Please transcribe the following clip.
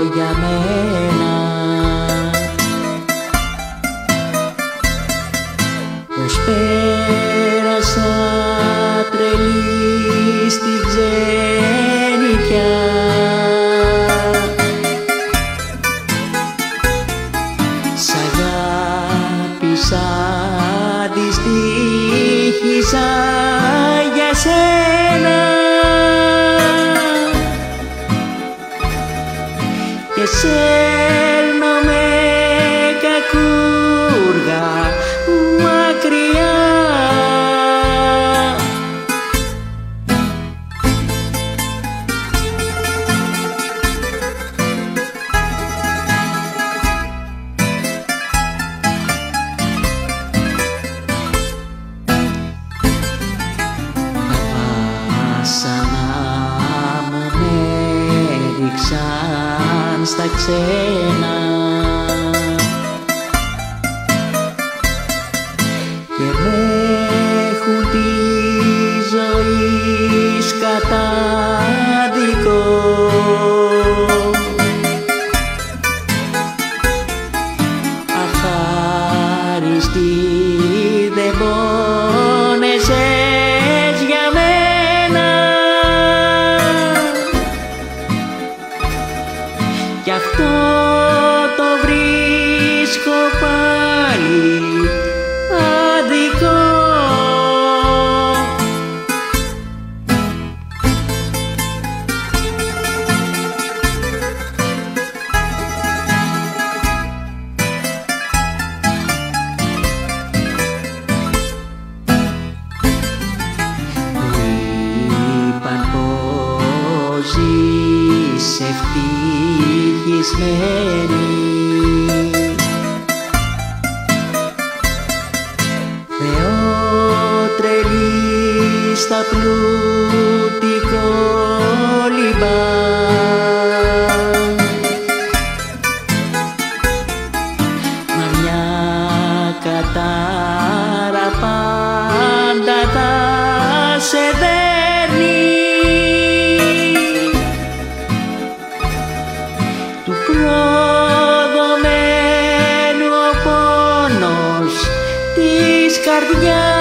για μένα. Πως πέρασα τρελή στη ξενιτιά, σ' αγάπησα, δυστύχησα για σένα και σέρνω με κακούργα μακριά. Στα ξένα και με έχουν τη ζωή κατάδικο. Αχάριστη δεν πόνεσες για μένα κι αυτό το βρίσκω πάλι αδικό. Είπαν πως ζεις ευτυχισμένη, θεότρελη στα πλούτη κόλυμπα, μα μια κατάρα πάντα θα σε δέρνει. Του προδομένου ο πόνος της καρδιάς